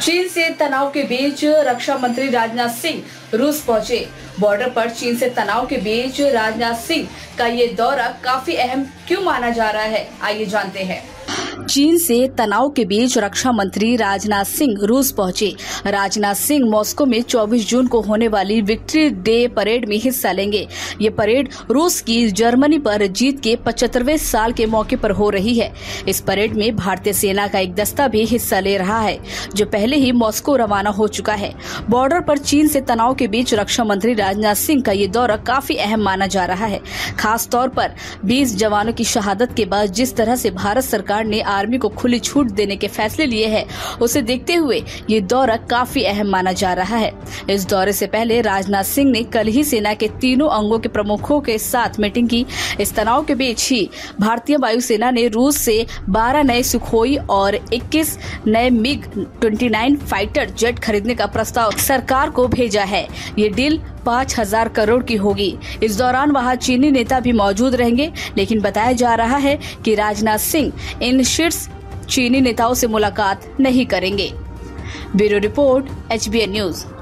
चीन से तनाव के बीच रक्षा मंत्री राजनाथ सिंह रूस पहुंचे। बॉर्डर पर चीन से तनाव के बीच राजनाथ सिंह का ये दौरा काफी अहम क्यों माना जा रहा है, आइए जानते हैं। चीन से तनाव के बीच रक्षा मंत्री राजनाथ सिंह रूस पहुंचे। राजनाथ सिंह मॉस्को में 24 जून को होने वाली विक्ट्री डे परेड में हिस्सा लेंगे। ये परेड रूस की जर्मनी पर जीत के 75वें साल के मौके पर हो रही है। इस परेड में भारतीय सेना का एक दस्ता भी हिस्सा ले रहा है, जो पहले ही मॉस्को रवाना हो चुका है। बॉर्डर पर चीन से तनाव के बीच रक्षा मंत्री राजनाथ सिंह का ये दौरा काफी अहम माना जा रहा है। खास तौर पर 20 जवानों की शहादत के बाद जिस तरह से भारत सरकार ने आर्मी को खुली छूट देने के फैसले लिए हैं, उसे देखते हुए ये दौरा काफी अहम माना जा रहा है। इस दौरे से पहले राजनाथ सिंह ने कल ही सेना के तीनों अंगों के प्रमुखों के साथ मीटिंग की। इस तनाव के बीच ही भारतीय वायुसेना ने रूस से 12 नए सुखोई और 21 नए MiG-29 फाइटर जेट खरीदने का प्रस्ताव सरकार को भेजा है। ये डील 5,000 करोड़ की होगी। इस दौरान वहां चीनी नेता भी मौजूद रहेंगे, लेकिन बताया जा रहा है कि राजनाथ सिंह इन शीर्ष चीनी नेताओं से मुलाकात नहीं करेंगे। Bureau report, HBN news.